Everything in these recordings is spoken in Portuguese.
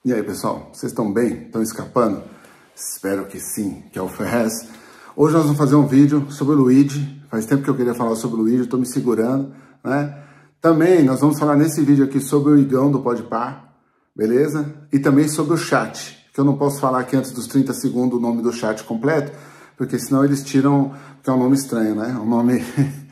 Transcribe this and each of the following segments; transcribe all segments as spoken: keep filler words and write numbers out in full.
E aí, pessoal, vocês estão bem? Estão escapando? Espero que sim, que é o Ferrez. Hoje nós vamos fazer um vídeo sobre o Luigi. Faz tempo que eu queria falar sobre o Luigi, estou me segurando, né? Também nós vamos falar nesse vídeo aqui sobre o Igão do Podpah, beleza? E também sobre o chat, que eu não posso falar aqui antes dos trinta segundos o nome do chat completo, porque senão eles tiram, que é um nome estranho, né? Um nome...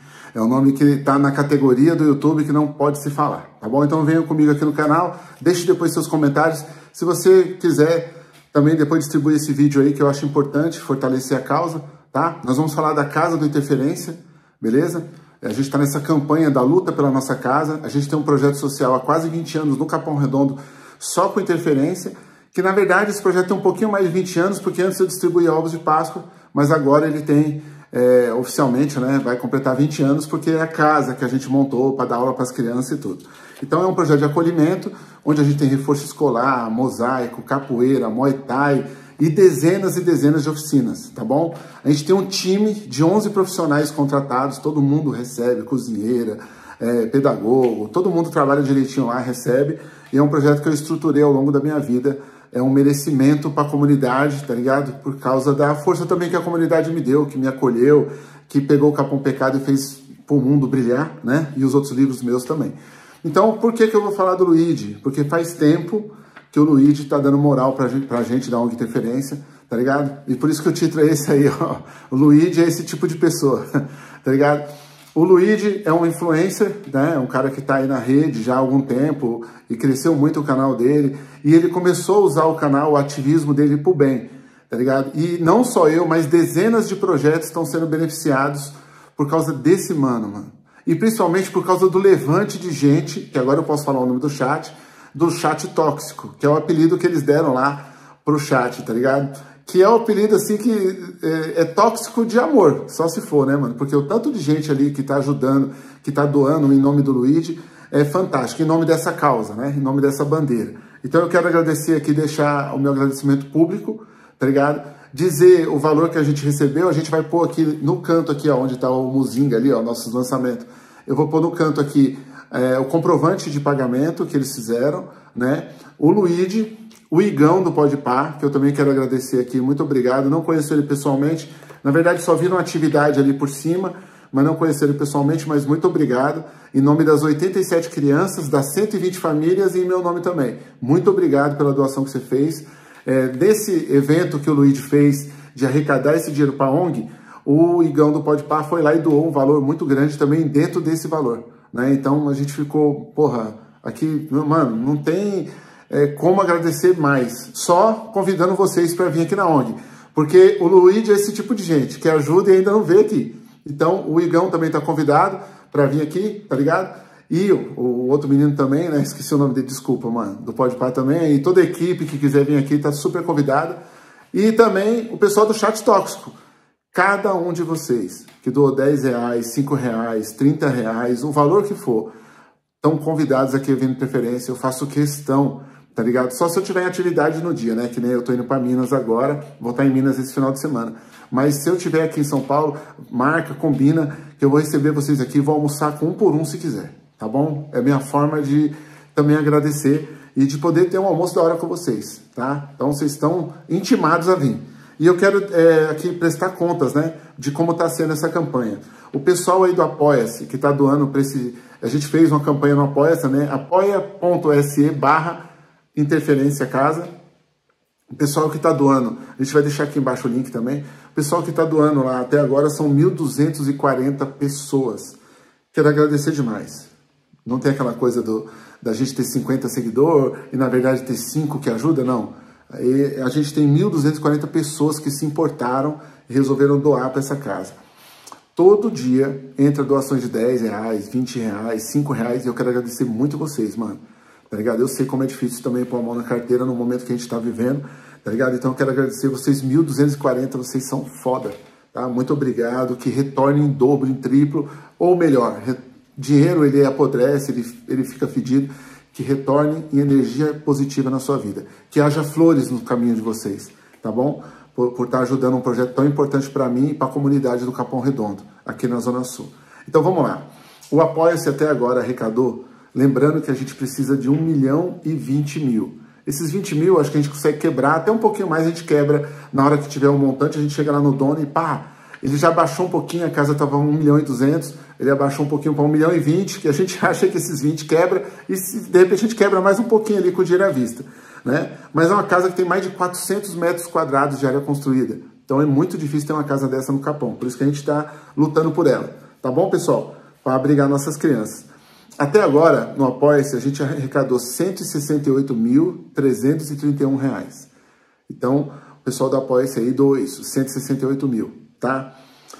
É um nome que está na categoria do YouTube que não pode se falar, tá bom? Então venham comigo aqui no canal, deixe depois seus comentários. Se você quiser também depois distribuir esse vídeo aí, que eu acho importante, fortalecer a causa, tá? Nós vamos falar da Casa do Interferência, beleza? A gente está nessa campanha da luta pela nossa casa. A gente tem um projeto social há quase vinte anos no Capão Redondo, só com interferência, que na verdade esse projeto tem um pouquinho mais de vinte anos, porque antes eu distribuía ovos de Páscoa, mas agora ele tem... É, oficialmente, né, vai completar vinte anos, porque é a casa que a gente montou para dar aula para as crianças e tudo. Então é um projeto de acolhimento, onde a gente tem reforço escolar, mosaico, capoeira, muay thai e dezenas e dezenas de oficinas, tá bom? A gente tem um time de onze profissionais contratados, todo mundo recebe, cozinheira, é, pedagogo, todo mundo trabalha direitinho lá, recebe, e é um projeto que eu estruturei ao longo da minha vida. É um merecimento para a comunidade, tá ligado? Por causa da força também que a comunidade me deu, que me acolheu, que pegou o Capão Pecado e fez pro mundo brilhar, né? E os outros livros meus também. Então, por que que eu vou falar do Luigi? Porque faz tempo que o Luigi tá dando moral pra gente, pra gente da O N G Interferência, tá ligado? E por isso que o título é esse aí, ó. O Luigi é esse tipo de pessoa, tá ligado? O Luigi é um influencer, né? É um cara que está aí na rede já há algum tempo e cresceu muito o canal dele. E ele começou a usar o canal, o ativismo dele pro bem, tá ligado? E não só eu, mas dezenas de projetos estão sendo beneficiados por causa desse mano, mano. E principalmente por causa do levante de gente, que agora eu posso falar o nome do chat, do chat tóxico, que é o apelido que eles deram lá pro chat, tá ligado? Que é o apelido, assim, que é, é tóxico de amor, só se for, né, mano? Porque o tanto de gente ali que tá ajudando, que tá doando em nome do Luigi, é fantástico, em nome dessa causa, né? Em nome dessa bandeira. Então eu quero agradecer aqui, deixar o meu agradecimento público, tá ligado? Dizer o valor que a gente recebeu, a gente vai pôr aqui no canto aqui, ó, onde tá o Muzinga ali, ó, nossos lançamentos. Eu vou pôr no canto aqui é, o comprovante de pagamento que eles fizeram, né? O Luigi... O Igão do Podpah, que eu também quero agradecer aqui, muito obrigado. Não conheço ele pessoalmente, na verdade só vi uma atividade ali por cima, mas não conheço ele pessoalmente, mas muito obrigado. Em nome das oitenta e sete crianças, das cento e vinte famílias e em meu nome também. Muito obrigado pela doação que você fez. É, desse evento que o Luigi fez de arrecadar esse dinheiro para a O N G, o Igão do Podpah foi lá e doou um valor muito grande também dentro desse valor, né? Então a gente ficou, porra, aqui, mano, não tem... É, como agradecer mais, só convidando vocês para vir aqui na O N G, porque o Luigi é esse tipo de gente que ajuda e ainda não vê aqui. Então o Igão também está convidado para vir aqui, tá ligado? E o, o outro menino também, né? Esqueci o nome dele, desculpa, mano, do Podpah também. E toda a equipe que quiser vir aqui está super convidada. E também o pessoal do chat tóxico. Cada um de vocês que doou dez reais, cinco reais, trinta reais, o valor que for, estão convidados aqui a vir Interferência. Eu faço questão, tá ligado? Só se eu tiver em atividade no dia, né? Que nem eu tô indo para Minas agora, vou estar em Minas esse final de semana. Mas se eu tiver aqui em São Paulo, marca, combina, que eu vou receber vocês aqui, vou almoçar com um por um se quiser, tá bom? É a minha forma de também agradecer e de poder ter um almoço da hora com vocês, tá? Então vocês estão intimados a vir. E eu quero é, aqui prestar contas, né? De como tá sendo essa campanha. O pessoal aí do Apoia-se, que tá doando para esse... A gente fez uma campanha no Apoia-se, né? apoia.se barra Interferência Casa. O pessoal que está doando, a gente vai deixar aqui embaixo o link também. O pessoal que está doando lá até agora são mil duzentas e quarenta pessoas. Quero agradecer demais. Não tem aquela coisa do, da gente ter cinquenta seguidores e na verdade ter cinco que ajuda, não. Aí a gente tem mil duzentas e quarenta pessoas que se importaram e resolveram doar para essa casa. Todo dia entra doações de dez reais, vinte reais, cinco reais e eu quero agradecer muito vocês, mano. Tá ligado? Eu sei como é difícil também pôr a mão na carteira no momento que a gente tá vivendo, tá ligado? Então eu quero agradecer vocês, mil duzentos e quarenta, vocês são foda, tá? Muito obrigado, que retorne em dobro, em triplo, ou melhor, dinheiro ele apodrece, ele, ele fica fedido, que retorne em energia positiva na sua vida, que haja flores no caminho de vocês, tá bom? Por, por estar ajudando um projeto tão importante para mim e para a comunidade do Capão Redondo, aqui na Zona Sul. Então vamos lá, o Apoia-se até agora arrecadou. Lembrando que a gente precisa de um milhão e vinte mil. Esses vinte mil, acho que a gente consegue quebrar, até um pouquinho mais a gente quebra. Na hora que tiver um montante, a gente chega lá no dono e pá, ele já baixou um pouquinho, a casa estava um milhão e duzentos, ele abaixou um pouquinho para um milhão e vinte, que a gente acha que esses vinte quebra, e se, de repente a gente quebra mais um pouquinho ali com o dinheiro à vista, né? Mas é uma casa que tem mais de quatrocentos metros quadrados de área construída. Então é muito difícil ter uma casa dessa no Capão, por isso que a gente está lutando por ela. Tá bom, pessoal? Para abrigar nossas crianças. Até agora, no Apoia-se, a gente arrecadou cento e sessenta e oito mil, trezentos e trinta e um reais. Então, o pessoal do Apoia-se aí doou isso, cento e sessenta e oito mil, tá?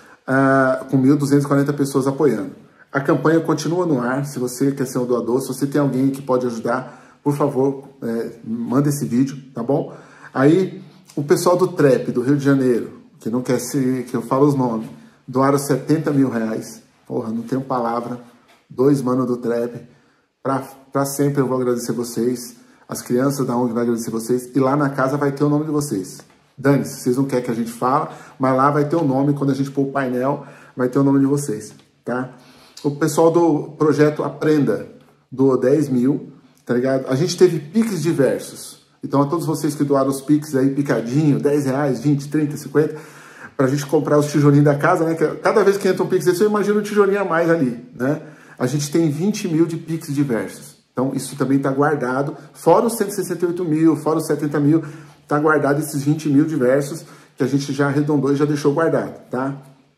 Ah, com mil duzentas e quarenta pessoas apoiando. A campanha continua no ar. Se você quer ser um doador, se você tem alguém que pode ajudar, por favor, é, manda esse vídeo, tá bom? Aí, o pessoal do Trap, do Rio de Janeiro, que não quer ser, que eu falo os nomes, doaram setenta mil reais. Porra, não tenho palavra. Dois manos do Trap. Pra, pra sempre eu vou agradecer vocês. As crianças da O N G vão agradecer vocês. E lá na casa vai ter o nome de vocês. Dane-se, vocês não querem que a gente fale, mas lá vai ter o nome, quando a gente pôr o painel, vai ter o nome de vocês, tá? O pessoal do projeto Aprenda doou dez mil, tá ligado? A gente teve piques diversos. Então, a todos vocês que doaram os piques aí, picadinho, dez reais, vinte, trinta, cinquenta, pra gente comprar os tijolinhos da casa, né? Cada vez que entra um pix desse, eu imagino um tijolinho a mais ali, né? A gente tem vinte mil de piques diversos. Então, isso também tá guardado, fora os cento e sessenta e oito mil, fora os setenta mil, tá guardado esses vinte mil diversos que a gente já arredondou e já deixou guardado, tá?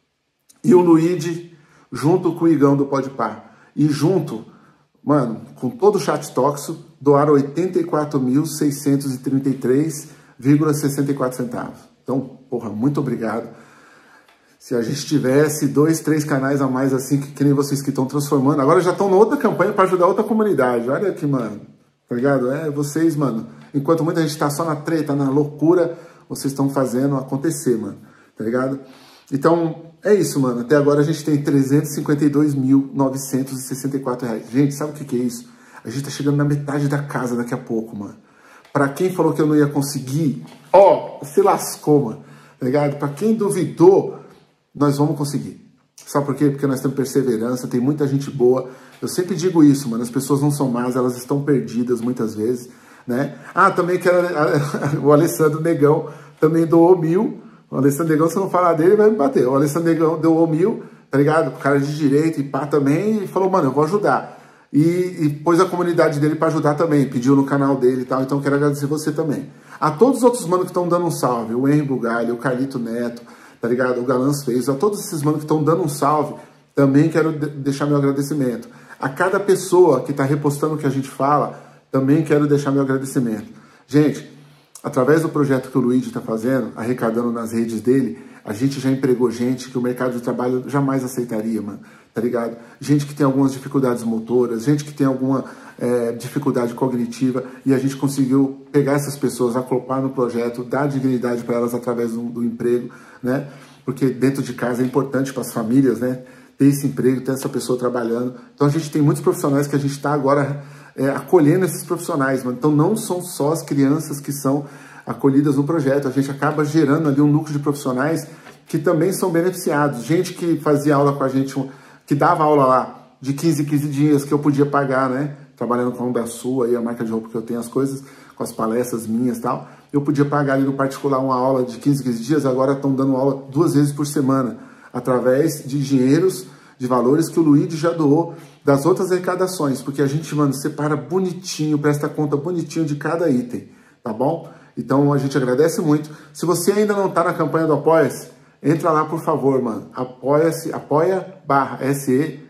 E o Luigi, junto com o Igão do Podpah, e junto, mano, com todo o chat tóxico, doaram oitenta e quatro mil, seiscentos e trinta e três vírgula sessenta e quatro centavos. Então, porra, muito obrigado. Se a gente tivesse dois, três canais a mais assim, que, que nem vocês que estão transformando, agora já estão na outra campanha para ajudar outra comunidade. Olha aqui, mano, tá ligado? É, vocês, mano, enquanto muita gente tá só na treta, na loucura, vocês estão fazendo acontecer, mano, tá ligado? Então, é isso, mano. Até agora a gente tem trezentos e cinquenta e dois mil, novecentos e sessenta e quatro reais. Gente, sabe o que que é isso? A gente tá chegando na metade da casa daqui a pouco, mano. Pra quem falou que eu não ia conseguir, ó, se lascou, mano, tá ligado? Pra quem duvidou, nós vamos conseguir. Sabe por quê? Porque nós temos perseverança, tem muita gente boa. Eu sempre digo isso, mano, as pessoas não são más, elas estão perdidas muitas vezes, né? Ah, também quero... O Alessandro Negão também doou mil. O Alessandro Negão, se eu não falar dele, vai me bater. O Alessandro Negão doou mil, tá ligado? O cara de direito e pá também, e falou, mano, eu vou ajudar. E, e pôs a comunidade dele para ajudar também, pediu no canal dele e tal, então eu quero agradecer você também. A todos os outros manos que estão dando um salve, o Henry Bugalho, o Carlito Neto, tá ligado? O Galãs fez, a todos esses manos que estão dando um salve, também quero de deixar meu agradecimento. A cada pessoa que está repostando o que a gente fala, também quero deixar meu agradecimento. Gente, através do projeto que o Luigi está fazendo, arrecadando nas redes dele, a gente já empregou gente que o mercado de trabalho jamais aceitaria, mano, tá ligado? Gente que tem algumas dificuldades motoras, gente que tem alguma é, dificuldade cognitiva, e a gente conseguiu pegar essas pessoas, acoplar no projeto, dar dignidade para elas através do, do emprego, né? Porque dentro de casa é importante para as famílias, né? Ter esse emprego, ter essa pessoa trabalhando. Então a gente tem muitos profissionais que a gente está agora é, acolhendo esses profissionais, mano. Então não são só as crianças que são acolhidas no projeto, a gente acaba gerando ali um núcleo de profissionais que também são beneficiados. Gente que fazia aula com a gente, que dava aula lá de quinze em quinze dias, que eu podia pagar, né? Trabalhando com a da Sul, aí a marca de roupa que eu tenho, as coisas, com as palestras minhas e tal. Eu podia pagar ali no particular uma aula de quinze em quinze dias, agora estão dando aula duas vezes por semana, através de dinheiros, de valores que o Luigi já doou das outras arrecadações, porque a gente, mano, separa bonitinho, presta conta bonitinho de cada item, tá bom? Então a gente agradece muito. Se você ainda não tá na campanha do Apoia-se, entra lá, por favor, mano. Apoia-se, apoia barra se,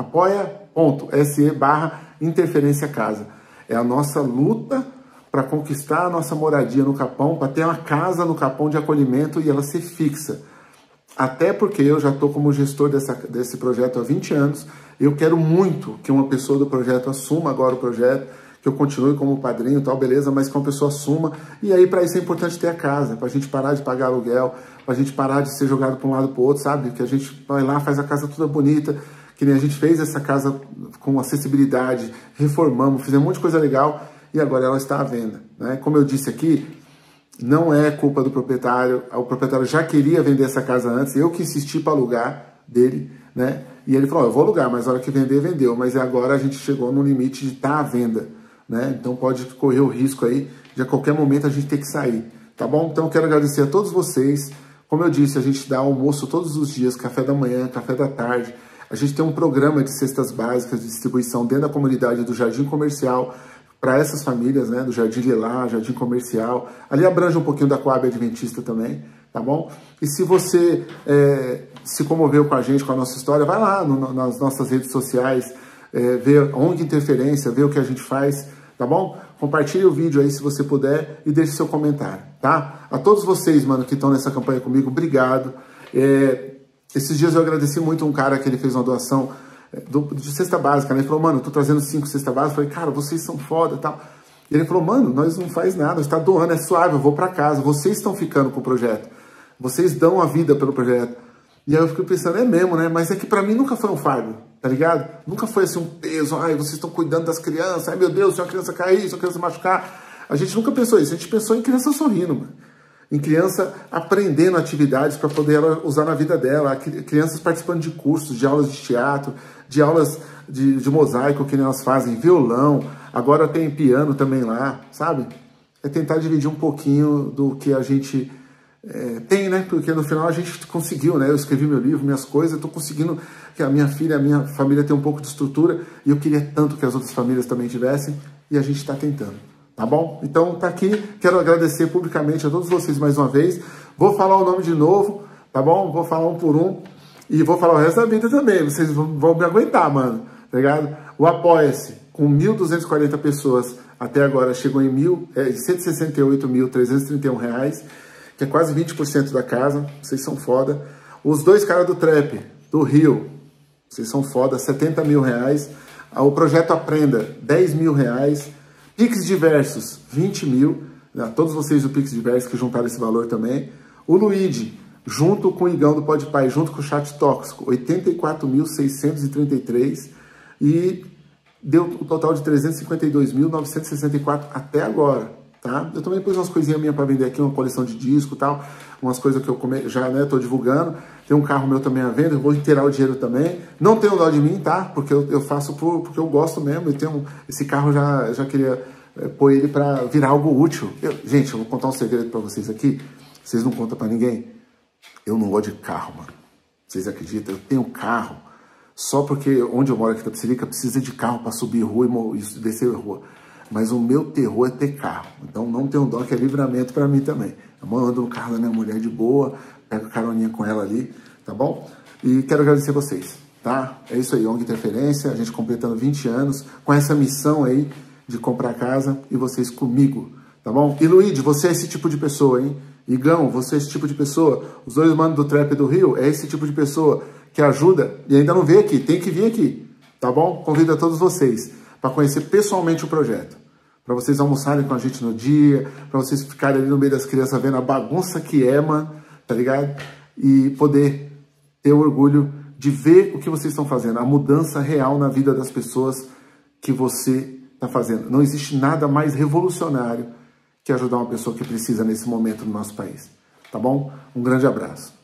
apoia.se barra interferência casa. É a nossa luta para conquistar a nossa moradia no Capão, para ter uma casa no Capão de acolhimento e ela ser fixa. Até porque eu já estou como gestor dessa, desse projeto há vinte anos, eu quero muito que uma pessoa do projeto assuma agora o projeto, que eu continue como padrinho e tal, beleza, mas que uma pessoa assuma, e aí para isso é importante ter a casa, para a gente parar de pagar aluguel, para a gente parar de ser jogado para um lado para o outro, sabe? Que a gente vai lá, faz a casa toda bonita, que nem a gente fez essa casa com acessibilidade, reformamos, fizemos um monte de coisa legal, e agora ela está à venda, né? Como eu disse aqui, não é culpa do proprietário, o proprietário já queria vender essa casa antes, eu que insisti para alugar dele, né? E ele falou, oh, eu vou alugar, mas na hora que vender, vendeu, mas agora a gente chegou no limite de estar à venda, né? Então pode correr o risco aí de a qualquer momento a gente ter que sair, tá bom? Então eu quero agradecer a todos vocês. Como eu disse, a gente dá almoço todos os dias, café da manhã, café da tarde. A gente tem um programa de cestas básicas de distribuição dentro da comunidade do Jardim Comercial para essas famílias, né? Do Jardim Lilá, Jardim Comercial. Ali abrange um pouquinho da Coab Adventista também, tá bom? E se você é, se comoveu com a gente, com a nossa história, vai lá no, nas nossas redes sociais, é, ver O N G Interferência, ver o que a gente faz, tá bom? Compartilhe o vídeo aí se você puder e deixe seu comentário, tá? A todos vocês, mano, que estão nessa campanha comigo, obrigado. É, esses dias eu agradeci muito um cara que ele fez uma doação do, de cesta básica, né? Ele falou, mano, eu tô trazendo cinco cesta básicas. Eu falei, cara, vocês são foda e tal. E ele falou, mano, nós não faz nada, você tá doando, é suave, eu vou pra casa. Vocês estão ficando com o projeto. Vocês dão a vida pelo projeto. E aí eu fico pensando, é mesmo, né? Mas é que pra mim nunca foi um fardo, tá ligado? Nunca foi assim um peso, ai, vocês estão cuidando das crianças, ai meu Deus, se uma criança cair, se uma criança machucar. A gente nunca pensou isso, a gente pensou em criança sorrindo, mano. Em criança aprendendo atividades para poder ela usar na vida dela, crianças participando de cursos, de aulas de teatro, de aulas de, de mosaico que elas fazem, violão, agora tem piano também lá, sabe? É tentar dividir um pouquinho do que a gente é, tem, né? Porque no final a gente conseguiu, né? Eu escrevi meu livro, minhas coisas, eu tô conseguindo que a minha filha, a minha família tenha um pouco de estrutura e eu queria tanto que as outras famílias também tivessem e a gente está tentando. Tá bom? Então tá aqui, quero agradecer publicamente a todos vocês mais uma vez. Vou falar o nome de novo, tá bom? Vou falar um por um e vou falar o resto da vida também. Vocês vão, vão me aguentar, mano, tá ligado? O Apoia-se, com mil duzentas e quarenta pessoas até agora, chegou em mil, é, cento e sessenta e oito mil trezentos e trinta e um reais, que é quase vinte por cento da casa. Vocês são foda. Os dois caras do Trap, do Rio, vocês são foda, setenta mil reais. O Projeto Aprenda, dez mil reais. Pix Diversos, vinte mil, né? Todos vocês do Pix Diversos que juntaram esse valor também. O Luigi, junto com o Igão do Podpah, junto com o Chat Tóxico, oitenta e quatro mil seiscentos e trinta e três e deu o um total de trezentos e cinquenta e dois mil novecentos e sessenta e quatro até agora, tá? Eu também pus umas coisinhas minhas para vender aqui, uma coleção de disco e tal, umas coisas que eu come... já, né, tô divulgando. Tem um carro meu também à venda, eu vou inteirar o dinheiro também. Não tenho dó de mim, tá? Porque eu, eu faço por, porque eu gosto mesmo. E tenho, esse carro já, já queria é, pôr ele para virar algo útil. Eu, gente, eu vou contar um segredo para vocês aqui. Vocês não contam para ninguém. Eu não gosto de carro, mano. Vocês acreditam? Eu tenho carro só porque onde eu moro aqui na Tapicerica precisa de carro para subir rua e, e descer rua. Mas o meu terror é ter carro. Então não tenho dó, que é livramento para mim também. Eu ando no carro da minha mulher de boa, pego caroninha com ela ali, tá bom? E quero agradecer vocês, tá? É isso aí, O N G Interferência, a gente completando vinte anos, com essa missão aí de comprar casa e vocês comigo, tá bom? E Luigi, você é esse tipo de pessoa, hein? Igão, você é esse tipo de pessoa. Os dois manos do Trap do Rio é esse tipo de pessoa que ajuda e ainda não veio aqui, tem que vir aqui, tá bom? Convido a todos vocês para conhecer pessoalmente o projeto. Para vocês almoçarem com a gente no dia, para vocês ficarem ali no meio das crianças vendo a bagunça que é, mano, tá ligado? E poder ter o orgulho de ver o que vocês estão fazendo, a mudança real na vida das pessoas que você está fazendo. Não existe nada mais revolucionário que ajudar uma pessoa que precisa nesse momento no nosso país, tá bom? Um grande abraço.